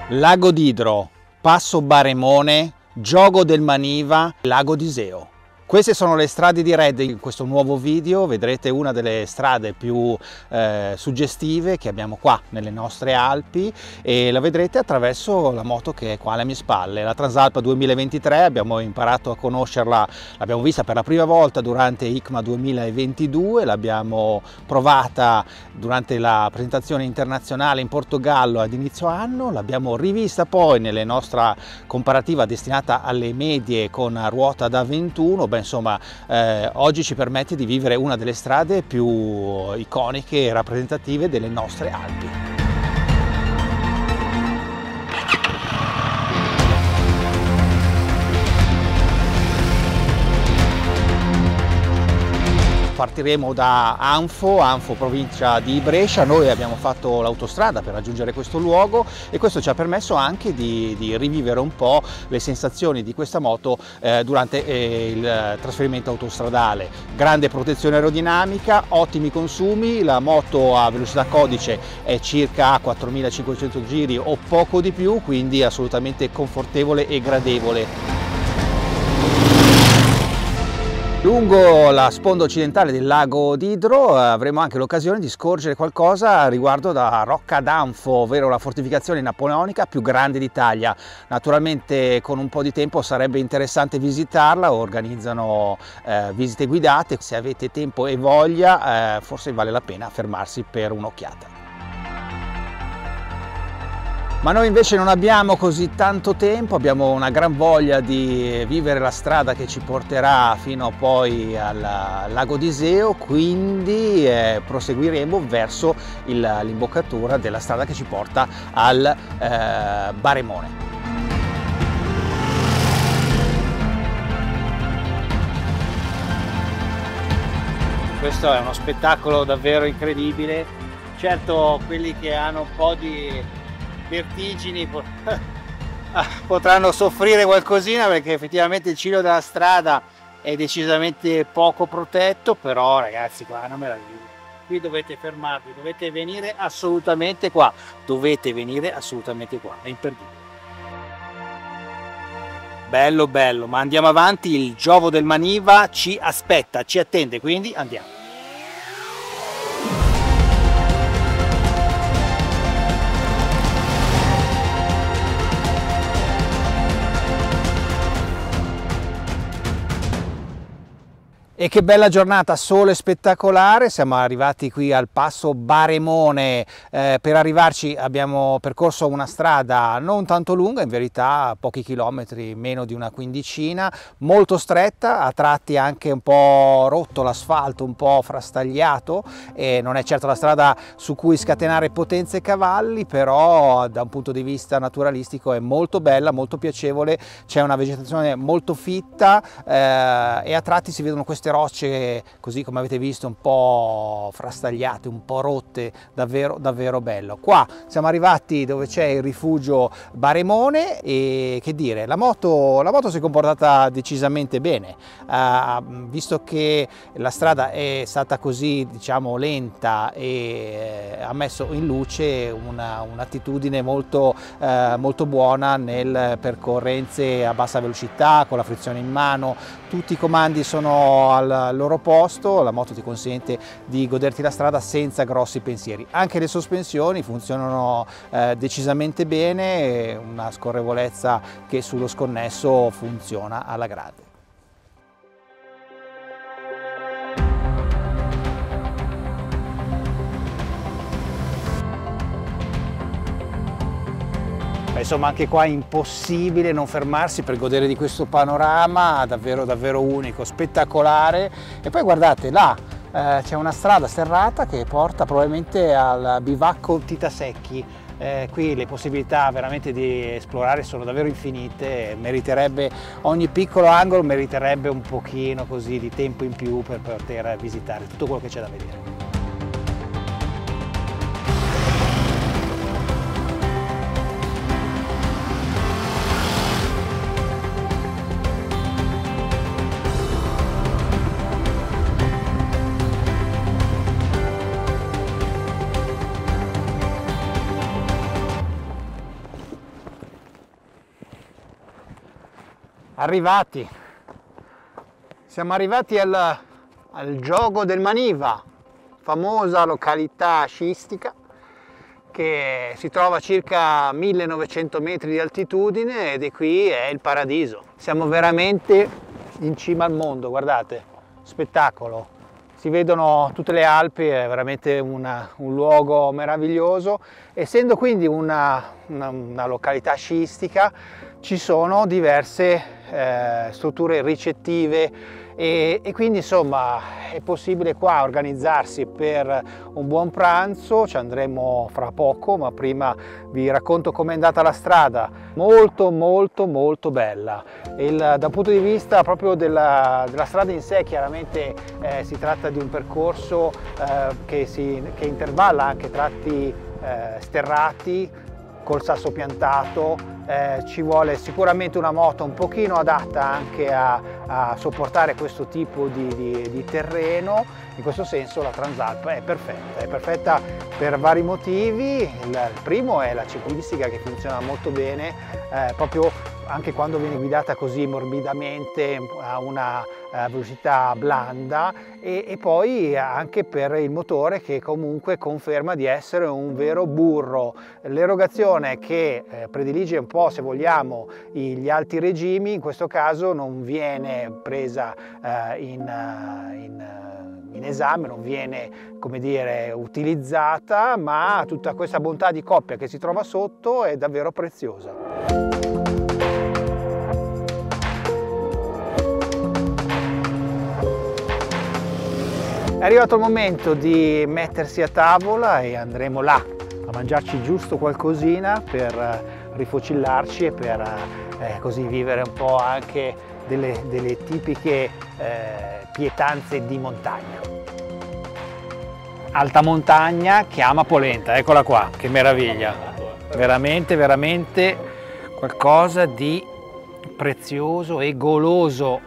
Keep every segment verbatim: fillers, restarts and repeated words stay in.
Lago d'Idro, Passo Baremone, Giogo del Maniva, Lago d'Iseo. Queste sono le strade di Red. In questo nuovo video vedrete una delle strade più eh, suggestive che abbiamo qua nelle nostre Alpi, e la vedrete attraverso la moto che è qua alle mie spalle, la Transalp duemilaventitré. Abbiamo imparato a conoscerla, l'abbiamo vista per la prima volta durante I C M A duemilaventidue, l'abbiamo provata durante la presentazione internazionale in Portogallo ad inizio anno, l'abbiamo rivista poi nella nostra comparativa destinata alle medie con ruota da ventuno. Beh, insomma, eh, oggi ci permette di vivere una delle strade più iconiche e rappresentative delle nostre Alpi. Partiremo da Anfo, Anfo provincia di Brescia. Noi abbiamo fatto l'autostrada per raggiungere questo luogo e questo ci ha permesso anche di, di rivivere un po' le sensazioni di questa moto eh, durante eh, il trasferimento autostradale. Grande protezione aerodinamica, ottimi consumi, la moto a velocità codice è circa quattromilacinquecento giri o poco di più, quindi assolutamente confortevole e gradevole. Lungo la sponda occidentale del lago d'Idro avremo anche l'occasione di scorgere qualcosa riguardo da Rocca d'Anfo, ovvero la fortificazione napoleonica più grande d'Italia. Naturalmente con un po' di tempo sarebbe interessante visitarla, organizzano eh, visite guidate. Se avete tempo e voglia eh, forse vale la pena fermarsi per un'occhiata. Ma noi invece non abbiamo così tanto tempo, abbiamo una gran voglia di vivere la strada che ci porterà fino poi al lago d'Iseo, quindi eh, proseguiremo verso l'imboccatura della strada che ci porta al eh, Baremone. Questo è uno spettacolo davvero incredibile. Certo, quelli che hanno un po' di vertigini potranno soffrire qualcosina, perché effettivamente il ciglio della strada è decisamente poco protetto, però ragazzi, qua è una meraviglia. Qui dovete fermarvi, dovete venire assolutamente qua, dovete venire assolutamente qua, è imperdibile. Bello bello, ma andiamo avanti, il Giovo del Maniva ci aspetta, ci attende, quindi andiamo. E che bella giornata, sole spettacolare, siamo arrivati qui al passo Baremone. Eh, per arrivarci abbiamo percorso una strada non tanto lunga, in verità pochi chilometri, meno di una quindicina, molto stretta, a tratti anche un po' rotto l'asfalto, un po' frastagliato, e non è certo la strada su cui scatenare potenze e cavalli, però da un punto di vista naturalistico è molto bella, molto piacevole, c'è una vegetazione molto fitta eh, e a tratti si vedono queste rocce, così come avete visto, un po' frastagliate, un po' rotte, davvero davvero bello. Qua siamo arrivati dove c'è il rifugio Baremone e che dire, la moto, la moto si è comportata decisamente bene, uh, visto che la strada è stata così, diciamo, lenta, e eh, ha messo in luce un'attitudine molto, eh, molto buona nel percorrenze a bassa velocità, con la frizione in mano. Tutti i comandi sono al loro posto, la moto ti consente di goderti la strada senza grossi pensieri. Anche le sospensioni funzionano eh, decisamente bene, una scorrevolezza che sullo sconnesso funziona alla grande. Insomma, anche qua è impossibile non fermarsi per godere di questo panorama davvero davvero unico, spettacolare. E poi guardate là, eh, c'è una strada sterrata che porta probabilmente al bivacco Titasecchi. Eh, qui le possibilità veramente di esplorare sono davvero infinite, meriterebbe, ogni piccolo angolo meriterebbe un pochino così di tempo in più per poter visitare tutto quello che c'è da vedere. Arrivati, siamo arrivati al, al Giogo del Maniva, famosa località sciistica che si trova a circa millenovecento metri di altitudine ed è qui è il paradiso. Siamo veramente in cima al mondo, guardate, spettacolo. Si vedono tutte le Alpi, è veramente una, un luogo meraviglioso. Essendo quindi una, una, una località sciistica, ci sono diverse eh, strutture ricettive e, e quindi insomma è possibile qua organizzarsi per un buon pranzo. Ci andremo fra poco, ma prima vi racconto com'è andata la strada. Molto molto molto bella. Il, dal punto di vista proprio della, della strada in sé, chiaramente eh, si tratta di un percorso eh, che, si, che intervalla anche tratti eh, sterrati col sasso piantato. Eh, ci vuole sicuramente una moto un pochino adatta anche a, a sopportare questo tipo di, di, di terreno. In questo senso la Transalp è perfetta, è perfetta per vari motivi. Il, il primo è la ciclistica, che funziona molto bene, eh, proprio anche quando viene guidata così morbidamente a una uh, velocità blanda, e, e poi anche per il motore, che comunque conferma di essere un vero burro. L'erogazione che eh, predilige un po', se vogliamo, gli alti regimi, in questo caso non viene presa uh, in, uh, in uh, in esame, non viene, come dire, utilizzata, ma tutta questa bontà di coppia che si trova sotto è davvero preziosa. È arrivato il momento di mettersi a tavola e andremo là a mangiarci giusto qualcosina per rifocillarci e per eh, così vivere un po' anche delle, delle tipiche eh, pietanze di montagna. Alta montagna chiama polenta, eccola qua, che meraviglia, veramente veramente qualcosa di prezioso e goloso.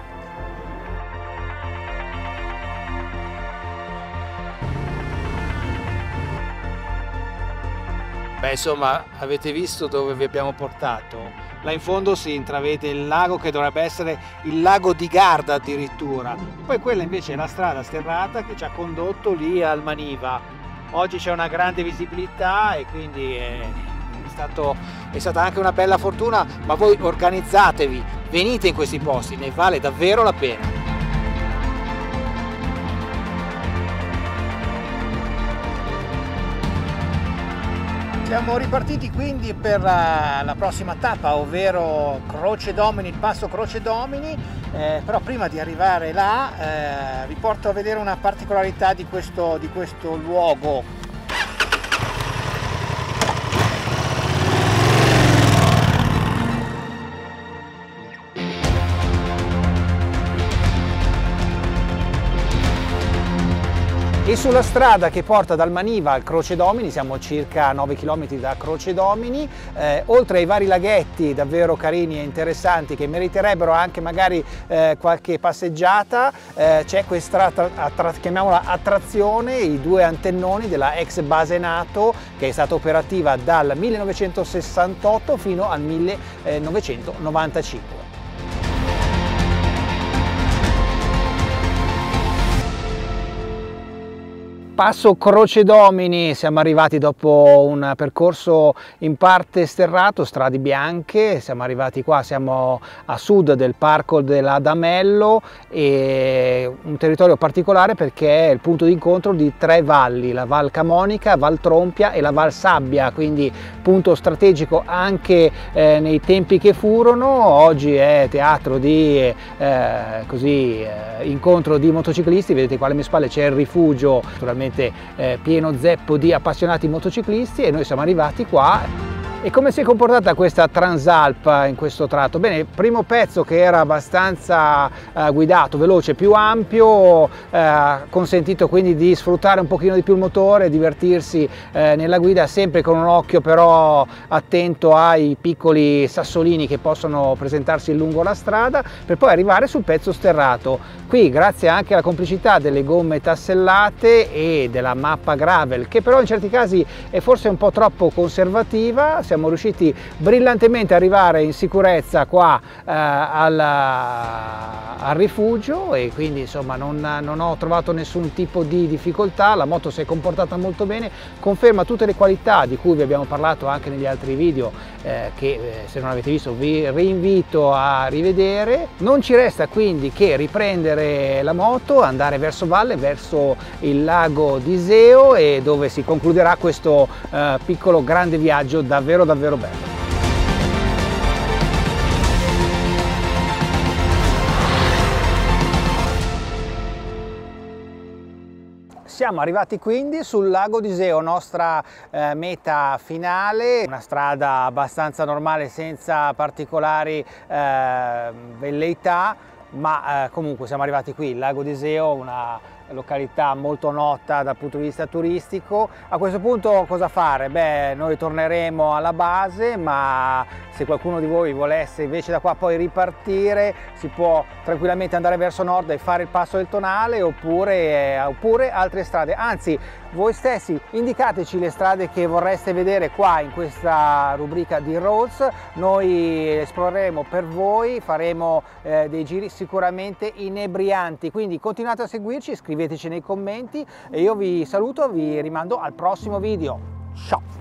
Beh, insomma, avete visto dove vi abbiamo portato? Là in fondo si intravede il lago, che dovrebbe essere il lago di Garda addirittura. Poi quella invece è la strada sterrata che ci ha condotto lì al Maniva. Oggi c'è una grande visibilità e quindi è, è, stato, è stata anche una bella fortuna, ma voi organizzatevi, venite in questi posti, ne vale davvero la pena. Siamo ripartiti quindi per la, la prossima tappa, ovvero Croce Domini, il passo Croce Domini, eh, però prima di arrivare là eh, vi porto a vedere una particolarità di questo, di questo luogo. E sulla strada che porta dal Maniva al Croce Domini, siamo a circa nove chilometri da Croce Domini, eh, oltre ai vari laghetti davvero carini e interessanti che meriterebbero anche magari eh, qualche passeggiata, eh, c'è questa, attra chiamiamola attrazione, i due antennoni della ex base NATO, che è stata operativa dal millenovecentosessantotto fino al millenovecentonovantacinque. Passo Croce Domini, siamo arrivati dopo un percorso in parte sterrato, strade bianche, siamo arrivati qua, siamo a sud del parco dell'Adamello, e un territorio particolare perché è il punto di incontro di tre valli, la Val Camonica, Val Trompia e la Val Sabbia, quindi punto strategico anche eh, nei tempi che furono. Oggi è teatro di eh, così, eh, incontro di motociclisti, vedete qua alle mie spalle c'è il rifugio, naturalmente Eh, pieno zeppo di appassionati motociclisti, e noi siamo arrivati qua. E come si è comportata questa Transalp in questo tratto? Bene, primo pezzo che era abbastanza eh, guidato, veloce, più ampio, eh, consentito quindi di sfruttare un pochino di più il motore, divertirsi eh, nella guida, sempre con un occhio però attento ai piccoli sassolini che possono presentarsi lungo la strada, per poi arrivare sul pezzo sterrato. Qui, grazie anche alla complicità delle gomme tassellate e della mappa gravel, che però in certi casi è forse un po' troppo conservativa, siamo riusciti brillantemente ad arrivare in sicurezza qua eh, al, al rifugio, e quindi insomma non, non ho trovato nessun tipo di difficoltà. La moto si è comportata molto bene, conferma tutte le qualità di cui vi abbiamo parlato anche negli altri video eh, che eh, se non avete visto vi rinvito a rivedere. Non ci resta quindi che riprendere la moto, andare verso valle, verso il lago di Iseo, e dove si concluderà questo eh, piccolo grande viaggio davvero davvero bello. Siamo arrivati quindi sul lago di Iseo, nostra eh, meta finale, una strada abbastanza normale senza particolari eh, velleità, ma eh, comunque siamo arrivati qui, il lago di Iseo, una località molto nota dal punto di vista turistico. A questo punto cosa fare? Beh, noi torneremo alla base, ma se qualcuno di voi volesse invece da qua poi ripartire, si può tranquillamente andare verso nord e fare il passo del Tonale, oppure, eh, oppure altre strade. Anzi, voi stessi indicateci le strade che vorreste vedere qua in questa rubrica di Roads, noi esploreremo per voi, faremo eh, dei giri sicuramente inebrianti, quindi continuate a seguirci, scriveteci nei commenti, e io vi saluto, vi rimando al prossimo video. Ciao!